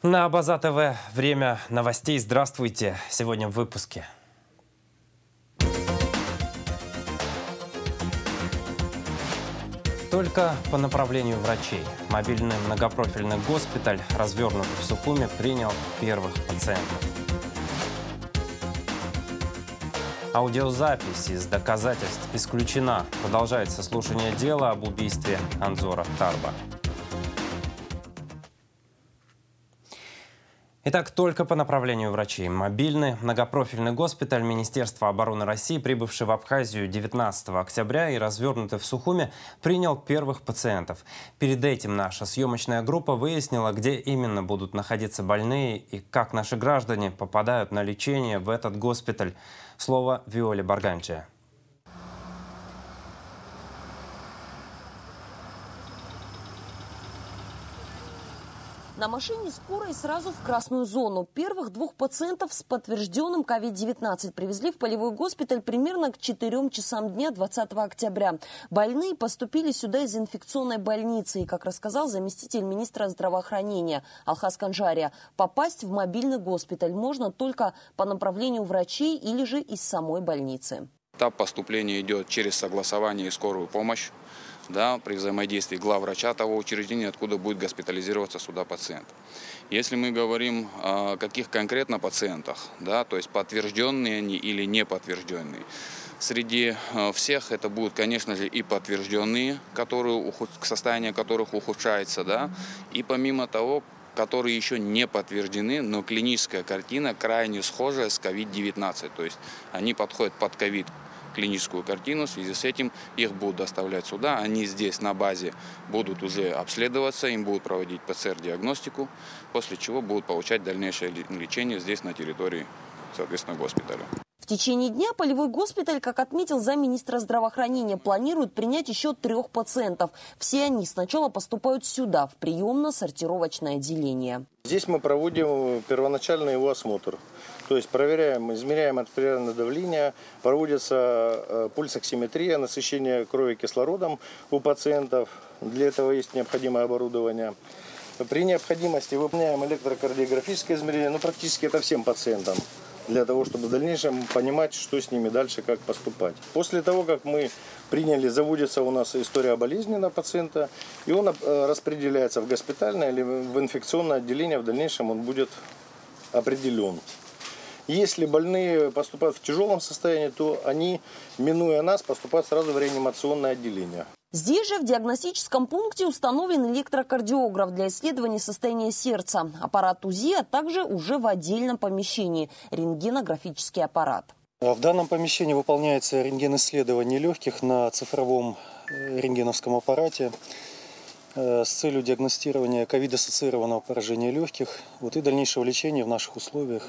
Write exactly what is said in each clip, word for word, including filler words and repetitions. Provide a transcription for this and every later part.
На Абаза ТВ время новостей. Здравствуйте. Сегодня в выпуске. Только по направлению врачей. Мобильный многопрофильный госпиталь, развернутый в Сухуми, принял первых пациентов. Аудиозапись из доказательств исключена. Продолжается слушание дела об убийстве Анзора Тарба. Итак, только по направлению врачей. Мобильный многопрофильный госпиталь Министерства обороны России, прибывший в Абхазию девятнадцатого октября и развернутый в Сухуми, принял первых пациентов. Перед этим наша съемочная группа выяснила, где именно будут находиться больные и как наши граждане попадают на лечение в этот госпиталь. Слово Виоле Барганче. На машине скорой сразу в красную зону. Первых двух пациентов с подтвержденным ковид девятнадцать привезли в полевой госпиталь примерно к четырем часам дня двадцатого октября. Больные поступили сюда из инфекционной больницы. И, как рассказал заместитель министра здравоохранения Алхаз Канжария, попасть в мобильный госпиталь можно только по направлению врачей или же из самой больницы. Этап поступления идет через согласование и скорую помощь. Да, при взаимодействии главврача того учреждения, откуда будет госпитализироваться сюда пациент. Если мы говорим о каких конкретно пациентах, да, то есть подтвержденные они или не подтвержденные, среди всех это будут, конечно же, и подтвержденные, которые, состояние которых ухудшается, да, и помимо того, которые еще не подтверждены, но клиническая картина крайне схожая с ковид девятнадцать, то есть они подходят под ковид. Клиническую картину. В связи с этим их будут доставлять сюда. Они здесь на базе будут уже обследоваться, им будут проводить ПЦР-диагностику, после чего будут получать дальнейшее лечение здесь на территории, соответственно, госпиталя. В течение дня полевой госпиталь, как отметил замминистра здравоохранения, планирует принять еще трех пациентов. Все они сначала поступают сюда, в приемно-сортировочное отделение. Здесь мы проводим первоначальный его осмотр. То есть проверяем, измеряем артериальное давление, проводится пульсоксиметрия, насыщение крови кислородом у пациентов. Для этого есть необходимое оборудование. При необходимости выполняем электрокардиографическое измерение, ну практически это всем пациентам, для того, чтобы в дальнейшем понимать, что с ними дальше, как поступать. После того, как мы приняли, заводится у нас история болезни на пациента, и он распределяется в госпитальное или в инфекционное отделение, в дальнейшем он будет определен. Если больные поступают в тяжелом состоянии, то они, минуя нас, поступают сразу в реанимационное отделение. Здесь же в диагностическом пункте установлен электрокардиограф для исследования состояния сердца. Аппарат УЗИ, а также уже в отдельном помещении – рентгенографический аппарат. В данном помещении выполняется рентген-исследование легких на цифровом рентгеновском аппарате с целью диагностирования ковид-ассоциированного поражения легких, вот, и дальнейшего лечения в наших условиях.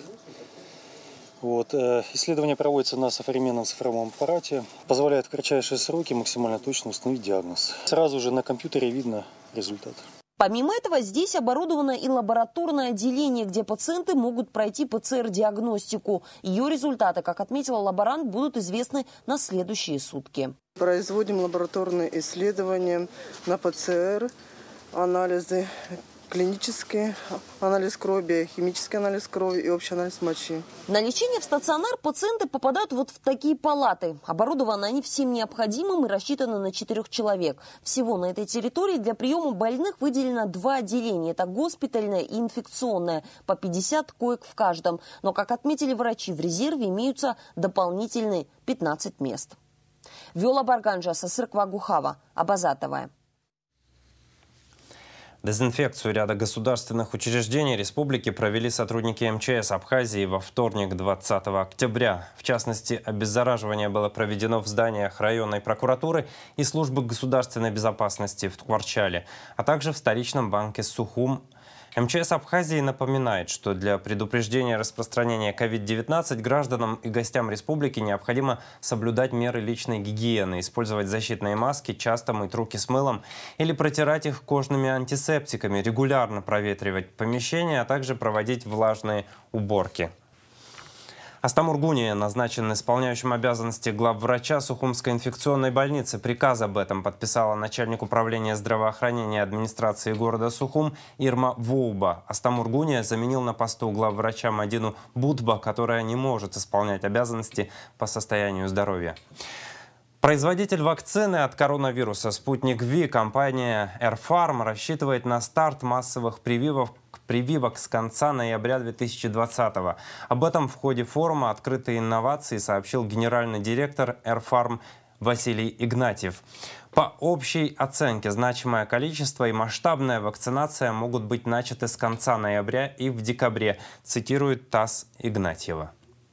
Вот. Исследование проводится на современном цифровом аппарате, позволяет в кратчайшие сроки максимально точно установить диагноз. Сразу же на компьютере видно результат. Помимо этого, здесь оборудовано и лабораторное отделение, где пациенты могут пройти ПЦР-диагностику. Ее результаты, как отметила лаборант, будут известны на следующие сутки. Производим лабораторные исследования на ПЦР, анализы клинические, анализ крови, химический анализ крови и общий анализ мочи. На лечение в стационар пациенты попадают вот в такие палаты. Оборудованы они всем необходимым и рассчитаны на четырех человек. Всего на этой территории для приема больных выделено два отделения. Это госпитальное и инфекционное. По пятьдесят коек в каждом. Но, как отметили врачи, в резерве имеются дополнительные пятнадцать мест. Виола Барганче, Сасырк Вагухава, Абаза ТВ. Дезинфекцию ряда государственных учреждений республики провели сотрудники эм че эс Абхазии во вторник, двадцатого октября. В частности, обеззараживание было проведено в зданиях районной прокуратуры и службы государственной безопасности в Ткварчале, а также в столичном банке Сухум. эм че эс Абхазии напоминает, что для предупреждения распространения ковид девятнадцать гражданам и гостям республики необходимо соблюдать меры личной гигиены, использовать защитные маски, часто мыть руки с мылом или протирать их кожными антисептиками, регулярно проветривать помещения, а также проводить влажные уборки. Астамур Гуния назначен исполняющим обязанности главврача Сухумской инфекционной больницы. Приказ об этом подписала начальник управления здравоохранения администрации города Сухум Ирма Воуба. Астамур Гуния заменил на посту главврача Мадину Будба, которая не может исполнять обязанности по состоянию здоровья. Производитель вакцины от коронавируса «Спутник Ви» компания «Эрфарм» рассчитывает на старт массовых прививок прививок с конца ноября две тысячи двадцатого. Об этом в ходе форума «Открытые инновации» сообщил генеральный директор «Эрфарм» Василий Игнатьев. По общей оценке, значимое количество и масштабная вакцинация могут быть начаты с конца ноября и в декабре, цитирует ТАСС Игнатьева.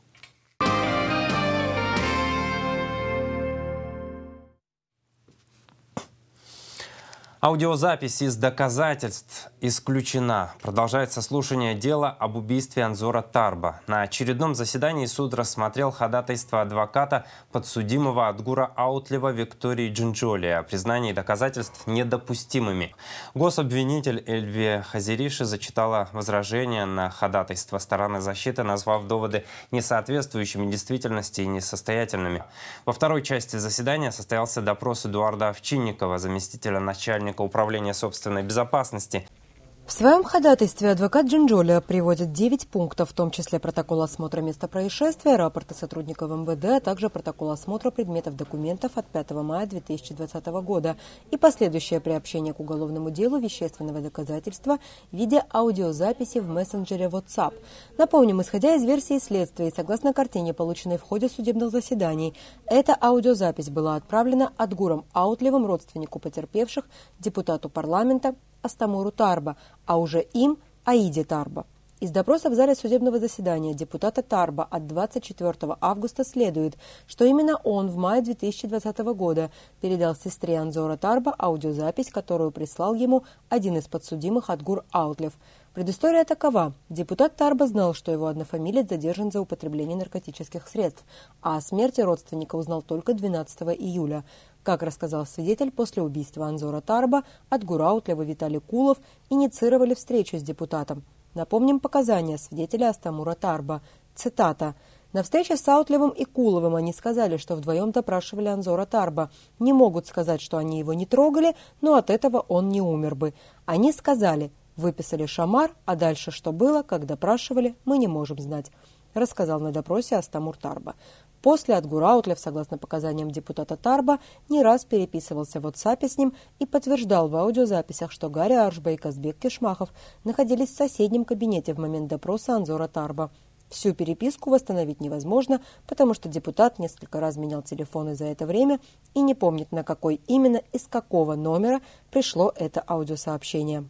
Аудиозапись из доказательств исключена. Продолжается слушание дела об убийстве Анзора Тарба. На очередном заседании суд рассмотрел ходатайство адвоката подсудимого Адгура Аутлева Виктории Джинджоли о признании доказательств недопустимыми. Гособвинитель Эльвия Хазириши зачитала возражения на ходатайство стороны защиты, назвав доводы несоответствующими действительности и несостоятельными. Во второй части заседания состоялся допрос Эдуарда Овчинникова, заместителя начальника управления собственной безопасности. В своем ходатайстве адвокат Джинджоли приводит девять пунктов, в том числе протокол осмотра места происшествия, рапорты сотрудников эм вэ дэ, а также протокол осмотра предметов документов от пятого мая две тысячи двадцатого года и последующее приобщение к уголовному делу вещественного доказательства в виде аудиозаписи в мессенджере WhatsApp. Напомним, исходя из версии следствия и согласно картине, полученной в ходе судебных заседаний, эта аудиозапись была отправлена Адгуром Аутлевым, родственнику потерпевших, депутату парламента Астамуру Тарба, а уже им Аиде Тарба. Из допроса в зале судебного заседания депутата Тарба от двадцать четвёртого августа следует, что именно он в мае две тысячи двадцатого года передал сестре Анзора Тарба аудиозапись, которую прислал ему один из подсудимых Адгур Аутлев. Предыстория такова. Депутат Тарба знал, что его однофамилец задержан за употребление наркотических средств, а о смерти родственника узнал только двенадцатого июля. Как рассказал свидетель, после убийства Анзора Тарба Адгур Аутлев и Виталий Кулов инициировали встречу с депутатом. Напомним показания свидетеля Астамура Тарба. Цитата. «На встрече с Аутлевым и Куловым они сказали, что вдвоем допрашивали Анзора Тарба. Не могут сказать, что они его не трогали, но от этого он не умер бы. Они сказали, выписали шамар, а дальше что было, как допрашивали, мы не можем знать», рассказал на допросе Астамур Тарба. После Адгур Аутлев, согласно показаниям депутата Тарба, не раз переписывался в WhatsApp с ним и подтверждал в аудиозаписях, что Гарри Аршба и Казбек Кишмахов находились в соседнем кабинете в момент допроса Анзора Тарба. Всю переписку восстановить невозможно, потому что депутат несколько раз менял телефоны за это время и не помнит, на какой именно из какого номера пришло это аудиосообщение.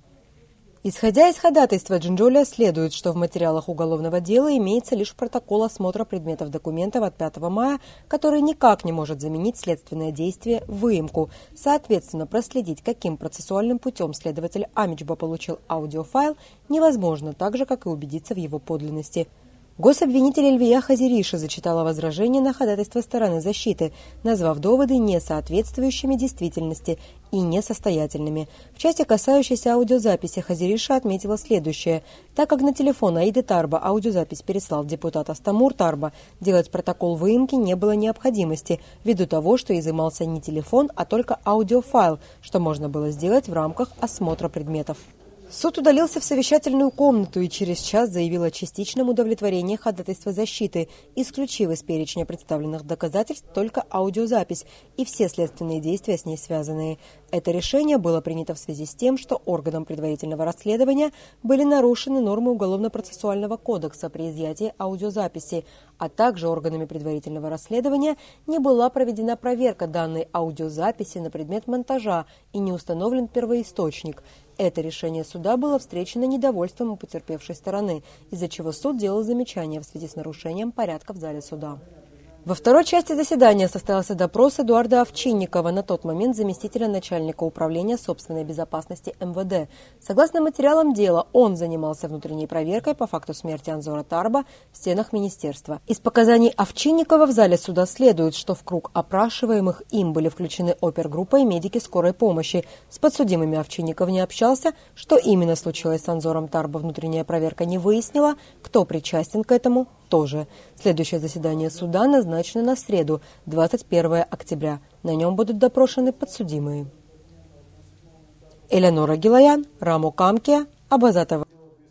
Исходя из ходатайства Джинджоли, следует, что в материалах уголовного дела имеется лишь протокол осмотра предметов документов от пятого мая, который никак не может заменить следственное действие в выемку. Соответственно, проследить, каким процессуальным путем следователь Амичба получил аудиофайл, невозможно, так же, как и убедиться в его подлинности. Гособвинитель Эльвия Хазириши зачитала возражение на ходатайство стороны защиты, назвав доводы несоответствующими действительности и несостоятельными. В части, касающейся аудиозаписи, Хазириша отметила следующее. Так как на телефон Аиды Тарба аудиозапись переслал депутат Астамур Тарба, делать протокол выемки не было необходимости, ввиду того, что изымался не телефон, а только аудиофайл, что можно было сделать в рамках осмотра предметов. Суд удалился в совещательную комнату и через час заявил о частичном удовлетворении ходатайства защиты, исключив из перечня представленных доказательств только аудиозапись и все следственные действия с ней связанные. Это решение было принято в связи с тем, что органом предварительного расследования были нарушены нормы Уголовно-процессуального кодекса при изъятии аудиозаписи, а также органами предварительного расследования не была проведена проверка данной аудиозаписи на предмет монтажа и не установлен первоисточник. Это решение суда было встречено недовольством у потерпевшей стороны, из-за чего суд делал замечания в связи с нарушением порядка в зале суда. Во второй части заседания состоялся допрос Эдуарда Овчинникова, на тот момент заместителя начальника управления собственной безопасности эм вэ дэ. Согласно материалам дела, он занимался внутренней проверкой по факту смерти Анзора Тарба в стенах министерства. Из показаний Овчинникова в зале суда следует, что в круг опрашиваемых им были включены опергруппа и медики скорой помощи. С подсудимыми Овчинников не общался, что именно случилось с Анзором Тарба, внутренняя проверка не выяснила, кто причастен к этому, тоже. Следующее заседание суда назначено на среду, двадцать первое октября. На нем будут допрошены подсудимые. Элеонора Гилаян, Рамо Камке, Абазатова.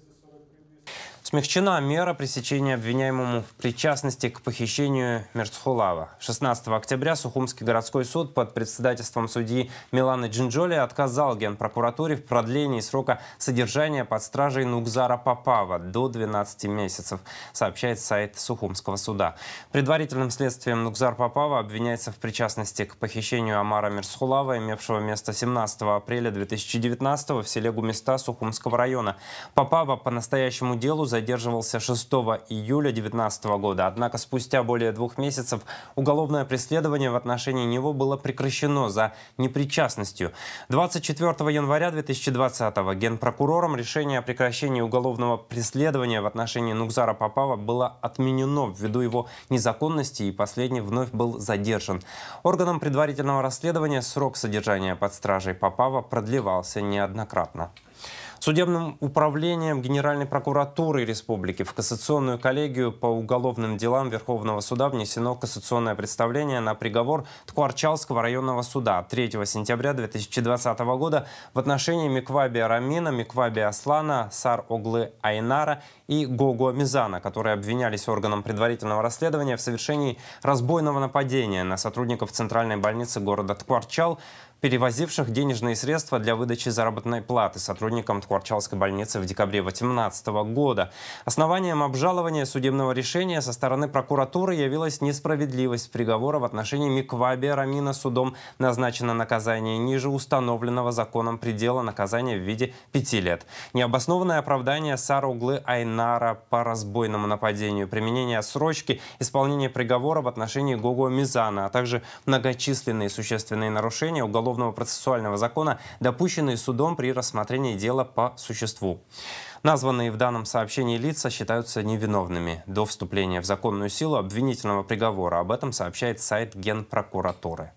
Смягчена мера пресечения обвиняемому в причастности к похищению Мерцхулава. шестнадцатого октября Сухумский городской суд под председательством судьи Миланы Джинджоли отказал Генпрокуратуре в продлении срока содержания под стражей Нугзара Попава до двенадцати месяцев, сообщает сайт Сухумского суда. Предварительным следствием Нугзар Попава обвиняется в причастности к похищению Амара Мерцхулава, имевшего место семнадцатого апреля две тысячи девятнадцатого в селе Гумиста Сухумского района. Попава по настоящему делу за задерживался шестого июля две тысячи девятнадцатого года. Однако спустя более двух месяцев уголовное преследование в отношении него было прекращено за непричастностью. двадцать четвёртого января две тысячи двадцатого Генпрокурором решение о прекращении уголовного преследования в отношении Нугзара Попава было отменено ввиду его незаконности, и последний вновь был задержан. Органом предварительного расследования срок содержания под стражей Попава продлевался неоднократно. Судебным управлением Генеральной прокуратуры Республики в Кассационную коллегию по уголовным делам Верховного суда внесено кассационное представление на приговор Ткварчалского районного суда третьего сентября две тысячи двадцатого года в отношении Микваби Рамина, Микваби Аслана, Сар Оглы Айнара и Гого Мизана, которые обвинялись органом предварительного расследования в совершении разбойного нападения на сотрудников Центральной больницы города Ткварчал, перевозивших денежные средства для выдачи заработной платы сотрудникам Ткварчалской больницы в декабре две тысячи восемнадцатого года. Основанием обжалования судебного решения со стороны прокуратуры явилась несправедливость приговора в отношении Микваби Рамина. Судом назначено наказание ниже установленного законом предела наказания в виде пяти лет. Необоснованное оправдание Сара Углы Айнара по разбойному нападению, применение отсрочки, исполнение приговора в отношении Гого Мизана, а также многочисленные существенные нарушения уголовного процессуального закона, допущенные судом при рассмотрении дела по существу. Названные в данном сообщении лица считаются невиновными до вступления в законную силу обвинительного приговора. Об этом сообщает сайт Генпрокуратуры.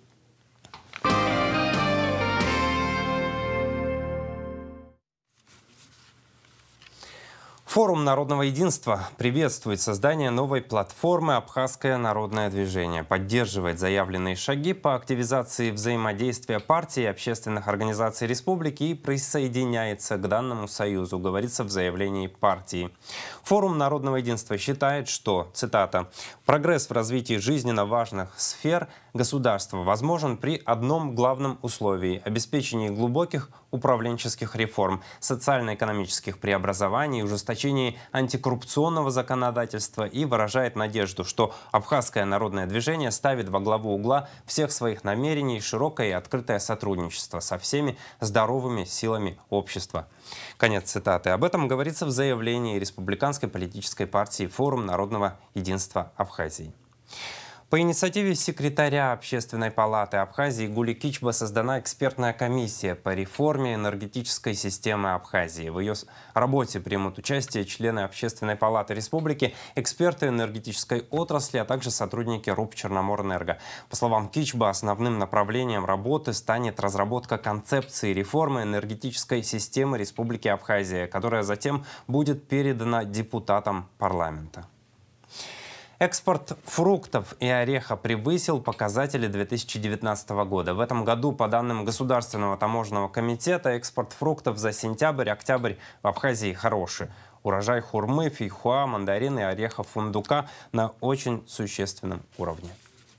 Форум народного единства приветствует создание новой платформы «Абхазское народное движение», поддерживает заявленные шаги по активизации взаимодействия партий и общественных организаций республики и присоединяется к данному союзу, говорится в заявлении партии. Форум народного единства считает, что, цитата, «прогресс в развитии жизненно важных сфер государства возможен при одном главном условии – обеспечении глубоких управленческих реформ, социально-экономических преобразований, ужесточении антикоррупционного законодательства, и выражает надежду, что Абхазское народное движение ставит во главу угла всех своих намерений широкое и открытое сотрудничество со всеми здоровыми силами общества». Конец цитаты. Об этом говорится в заявлении Республиканской политической партии «Форум народного единства Абхазии». По инициативе секретаря Общественной палаты Абхазии Гули Кичба создана экспертная комиссия по реформе энергетической системы Абхазии. В ее работе примут участие члены Общественной палаты республики, эксперты энергетической отрасли, а также сотрудники РУП «Черноморэнерго». По словам Кичба, основным направлением работы станет разработка концепции реформы энергетической системы Республики Абхазия, которая затем будет передана депутатам парламента. Экспорт фруктов и ореха превысил показатели две тысячи девятнадцатого года. В этом году, по данным Государственного таможенного комитета, экспорт фруктов за сентябрь-октябрь в Абхазии хороший. Урожай хурмы, фейхоа, мандарины и орехов фундука на очень существенном уровне.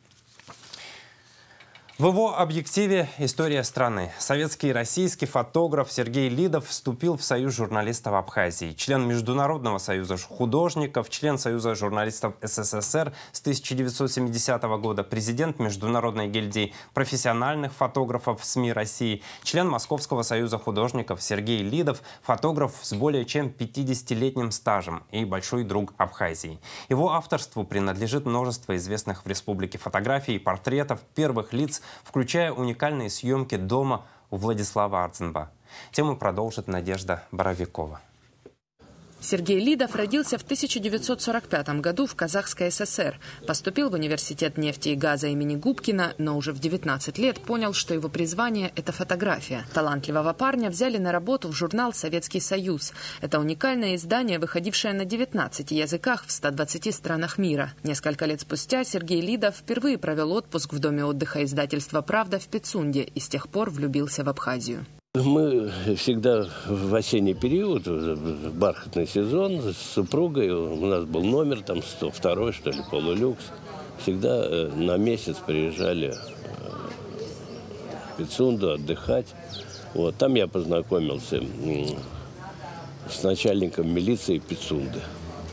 В его объективе история страны. Советский и российский фотограф Сергей Лидов вступил в Союз журналистов Абхазии. Член Международного союза художников, член Союза журналистов СССР с тысяча девятьсот семидесятого года, президент Международной гильдии профессиональных фотографов СМИ России, член Московского союза художников Сергей Лидов, фотограф с более чем пятидесятилетним стажем и большой друг Абхазии. Его авторству принадлежит множество известных в республике фотографий и портретов первых лиц, включая уникальные съемки дома у Владислава Ардзенба. Тему продолжит Надежда Боровикова. Сергей Лидов родился в тысяча девятьсот сорок пятом году в Казахской ССР. Поступил в университет нефти и газа имени Губкина, но уже в девятнадцать лет понял, что его призвание – это фотография. Талантливого парня взяли на работу в журнал «Советский Союз». Это уникальное издание, выходившее на девятнадцати языках в ста двадцати странах мира. Несколько лет спустя Сергей Лидов впервые провел отпуск в доме отдыха издательства «Правда» в Пицунде и с тех пор влюбился в Абхазию. Мы всегда в осенний период, в бархатный сезон, с супругой, у нас был номер, там сто второй, что ли, полулюкс, всегда на месяц приезжали в Пицунду отдыхать. Вот, там я познакомился с начальником милиции Пицунды.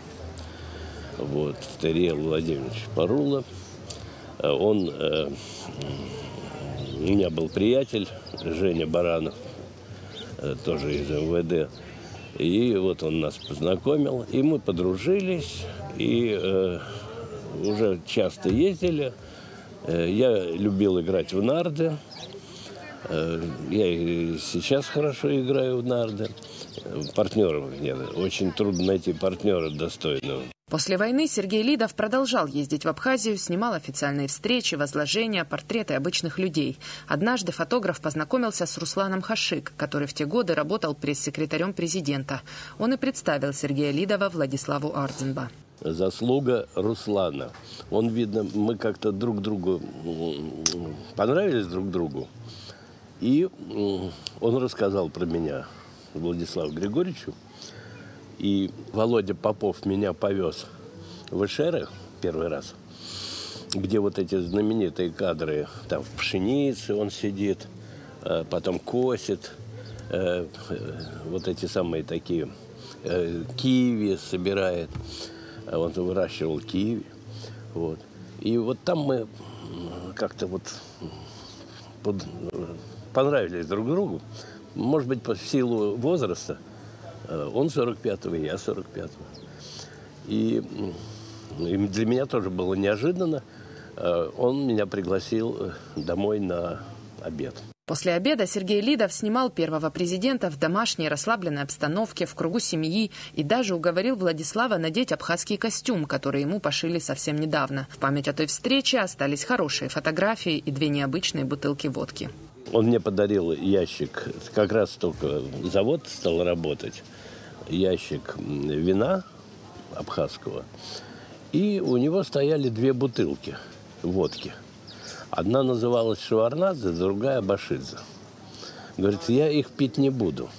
Вот, Тариел Владимирович Парула. Он, э, у меня был приятель, Женя Баранов, тоже из эм вэ дэ. И вот он нас познакомил, и мы подружились, и э, уже часто ездили. Э, я любил играть в нарды. Э, я и сейчас хорошо играю в нарды. Партнеров нет. Очень трудно найти партнера достойного. После войны Сергей Лидов продолжал ездить в Абхазию, снимал официальные встречи, возложения, портреты обычных людей. Однажды фотограф познакомился с Русланом Хашик, который в те годы работал пресс-секретарем президента. Он и представил Сергея Лидова Владиславу Ардзинба. Заслуга Руслана. Он, видно, мы как-то друг другу понравились друг другу. И он рассказал про меня Владиславу Григорьевичу. И Володя Попов меня повез в Эшеры первый раз, где вот эти знаменитые кадры, там в пшенице он сидит, потом косит, вот эти самые такие киви собирает, он выращивал киви. Вот. И вот там мы как-то вот под... понравились друг другу, может быть, по силу возраста. Он сорок пятого, я сорок пятого. И для меня тоже было неожиданно. Он меня пригласил домой на обед. После обеда Сергей Лидов снимал первого президента в домашней расслабленной обстановке, в кругу семьи и даже уговорил Владислава надеть абхазский костюм, который ему пошили совсем недавно. В память о той встрече остались хорошие фотографии и две необычные бутылки водки. Он мне подарил ящик, как раз только завод стал работать, ящик вина абхазского. И у него стояли две бутылки водки. Одна называлась Шеварнадзе, другая Башидзе. Говорит, я их пить не буду.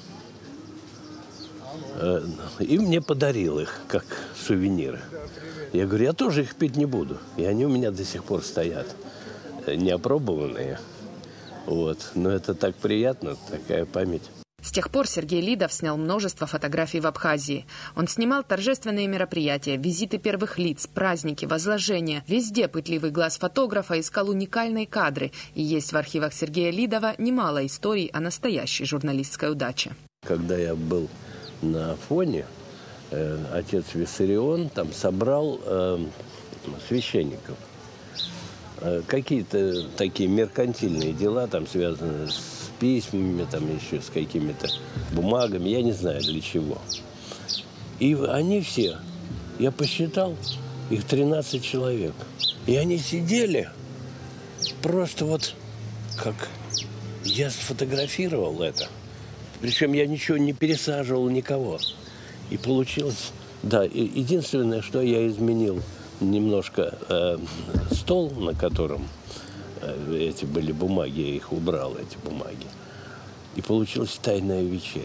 И мне подарил их, как сувениры. Я говорю, я тоже их пить не буду. И они у меня до сих пор стоят, неопробованные. Вот. Но это так приятно, такая память. С тех пор Сергей Лидов снял множество фотографий в Абхазии. Он снимал торжественные мероприятия, визиты первых лиц, праздники, возложения. Везде пытливый глаз фотографа искал уникальные кадры. И есть в архивах Сергея Лидова немало историй о настоящей журналистской удаче. Когда я был на фоне, э, отец Виссарион там собрал э, священников. Какие-то такие меркантильные дела, там связанные с письмами, там еще с какими-то бумагами, я не знаю для чего. И они все, я посчитал, их тринадцать человек. И они сидели просто вот как я сфотографировал это. Причем я ничего не пересаживал никого. И получилось, да, единственное, что я изменил, немножко э, стол, на котором э, эти были бумаги, я их убрал, эти бумаги. И получилась тайная вечеря.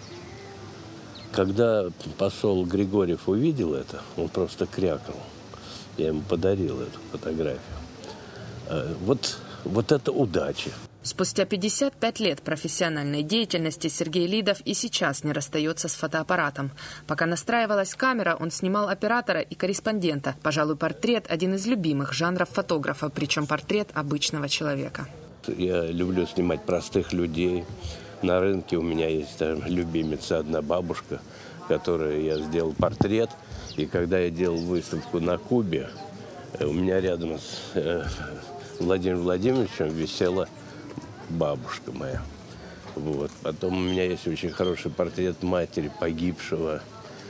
Когда посол Григорьев увидел это, он просто крякнул. Я ему подарил эту фотографию. Э, вот, вот это удача. Спустя пятьдесят пять лет профессиональной деятельности Сергей Лидов и сейчас не расстается с фотоаппаратом. Пока настраивалась камера, он снимал оператора и корреспондента. Пожалуй, портрет – один из любимых жанров фотографа, причем портрет обычного человека. Я люблю снимать простых людей. На рынке у меня есть там любимица, одна бабушка, которой я сделал портрет. И когда я делал выставку на Кубе, у меня рядом с э, Владимиром Владимировичем висела бабушка моя. Вот. Потом у меня есть очень хороший портрет матери погибшего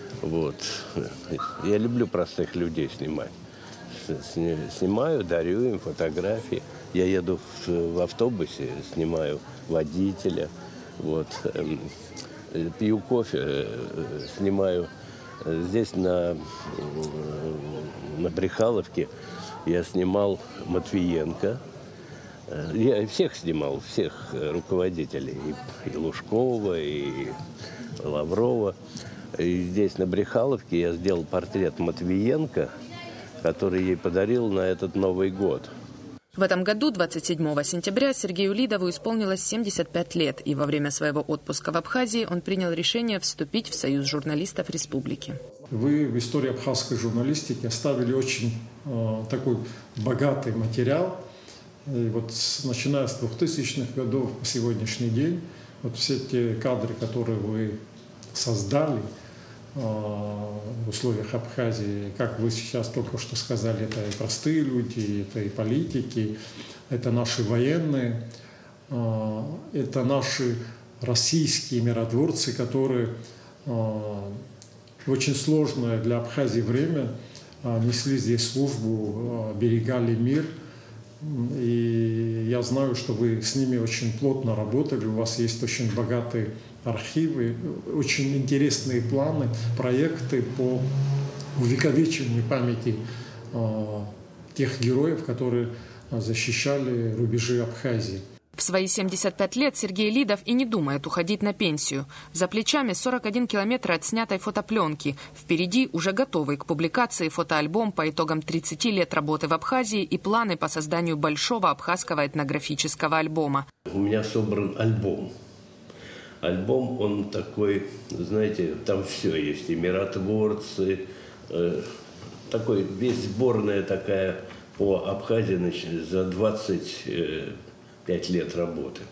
Вот. Я люблю простых людей снимать. Снимаю, дарю им фотографии. Я еду в, в автобусе, снимаю водителя. Вот. Пью кофе, снимаю. Здесь на, на Брехаловке я снимал Матвиенко. Я всех снимал, всех руководителей. И, и Лужкова, и Лаврова. И здесь на Брехаловке я сделал портрет Матвиенко, который ей подарил на этот Новый год. В этом году, двадцать седьмого сентября, Сергею Лидову исполнилось семьдесят пять лет, и во время своего отпуска в Абхазии он принял решение вступить в Союз журналистов республики. Вы в истории абхазской журналистики оставили очень э, такой богатый материал. И вот с, начиная с двухтысячных годов по сегодняшний день, вот все те кадры, которые вы создали в условиях Абхазии, как вы сейчас только что сказали, это и простые люди, это и политики, это наши военные, это наши российские миротворцы, которые в очень сложное для Абхазии время несли здесь службу, берегали мир. И я знаю, что вы с ними очень плотно работали, у вас есть очень богатые архивы, очень интересные планы, проекты по увековечиванию памяти э, тех героев, которые защищали рубежи Абхазии. В свои семьдесят пять лет Сергей Лидов и не думает уходить на пенсию. За плечами сорок один километр отснятой фотопленки. Впереди уже готовый к публикации фотоальбом по итогам тридцати лет работы в Абхазии и планы по созданию большого абхазского этнографического альбома. У меня собран альбом. Альбом, он такой, знаете, там все есть. И миротворцы, э, такой, весь сборная такая по Абхазии, значит, за двадцать пять лет работы.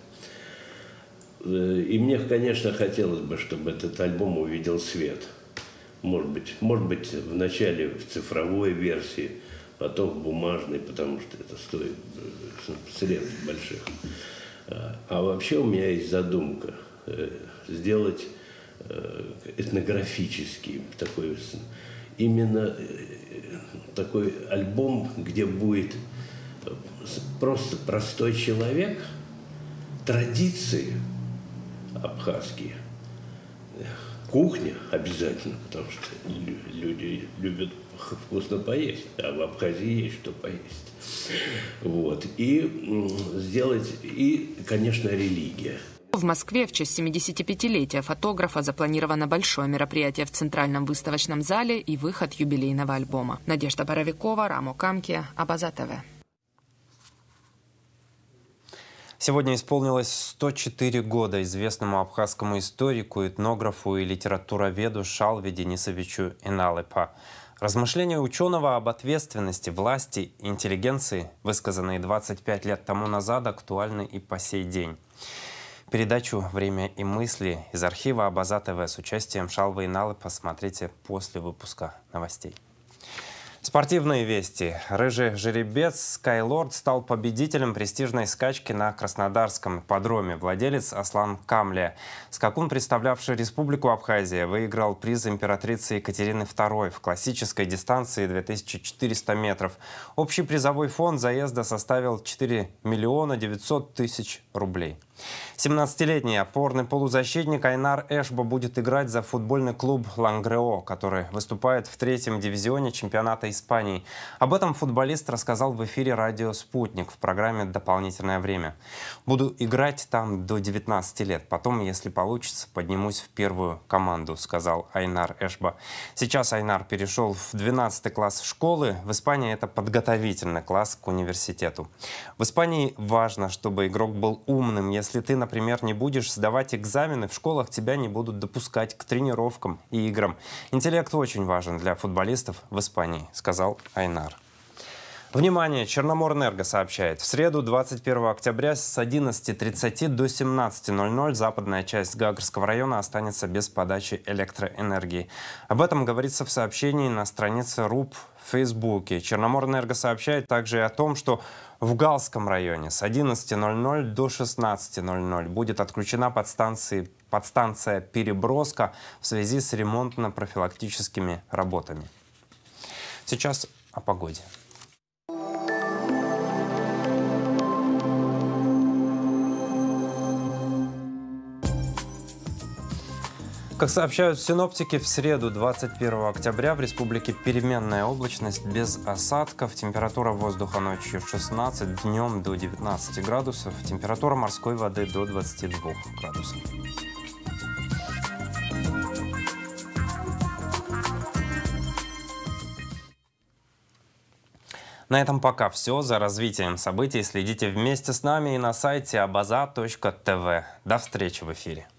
И мне, конечно, хотелось бы, чтобы этот альбом увидел свет. Может быть, может быть, вначале в цифровой версии, потом в бумажной, потому что это стоит средств больших. А вообще у меня есть задумка сделать этнографический такой, именно такой альбом, где будет просто простой человек, традиции абхазские, кухня обязательно, потому что люди любят вкусно поесть, а в Абхазии есть что поесть. Вот. И сделать, и, конечно, религия. В Москве в честь семидесятипятилетия фотографа запланировано большое мероприятие в Центральном выставочном зале и выход юбилейного альбома. Надежда Боровикова, Рамо Камки, Абаза ТВ. Сегодня исполнилось сто четыре года известному абхазскому историку, этнографу и литературоведу Шалве Денисовичу Иналыпа. Размышления ученого об ответственности власти и интеллигенции, высказанные двадцать пять лет тому назад, актуальны и по сей день. Передачу «Время и мысли» из архива Абаза ТВ с участием Шалвы Иналыпа смотрите после выпуска новостей. Спортивные вести. Рыжий жеребец Skylord стал победителем престижной скачки на Краснодарском ипподроме. Владелец Аслан Камле, скакун, представлявший Республику Абхазия, выиграл приз императрицы Екатерины второй в классической дистанции две тысячи четыреста метров. Общий призовой фонд заезда составил четыре миллиона девятьсот тысяч рублей. семнадцатилетний опорный полузащитник Айнар Эшба будет играть за футбольный клуб Лангрео, который выступает в третьем дивизионе чемпионата Испании. Об этом футболист рассказал в эфире радио «Спутник» в программе «Дополнительное время». «Буду играть там до девятнадцати лет. Потом, если получится, поднимусь в первую команду», — сказал Айнар Эшба. Сейчас Айнар перешел в двенадцатый класс школы. В Испании это подготовительный класс к университету. В Испании важно, чтобы игрок был умным. Если ты, например, не будешь сдавать экзамены, в школах тебя не будут допускать к тренировкам и играм. Интеллект очень важен для футболистов в Испании, сказал Айнар. Внимание! Черноморэнерго сообщает. В среду, двадцать первого октября, с одиннадцати тридцати до семнадцати ноль-ноль западная часть Гагарского района останется без подачи электроэнергии. Об этом говорится в сообщении на странице РУП в Фейсбуке. Черноморэнерго сообщает также и о том, что в Галском районе с одиннадцати ноль-ноль до шестнадцати ноль-ноль будет отключена подстанция подстанция «Переброска» в связи с ремонтно-профилактическими работами. Сейчас о погоде. Как сообщают синоптики, в среду двадцать первого октября в республике переменная облачность без осадков. Температура воздуха ночью шестнадцать, днем до девятнадцати градусов. Температура морской воды до двадцати двух градусов. На этом пока все. За развитием событий следите вместе с нами и на сайте абаза точка тэ вэ. До встречи в эфире.